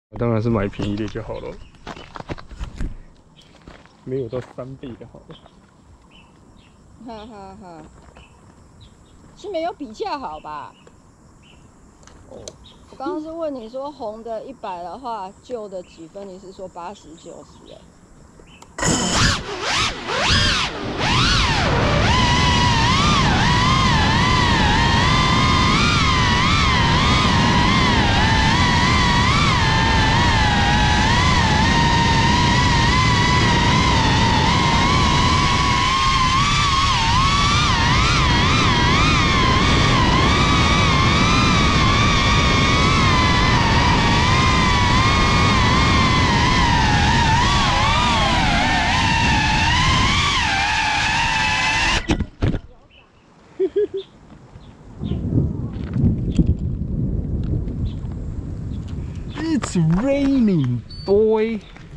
当然是买便宜的就好了，没有到3倍的好了。 哈哈哈，是没有比价好吧？ 哦， 我刚刚是问你说红的100的话，旧的几分？你是说80、90？哎。 It's raining, boy.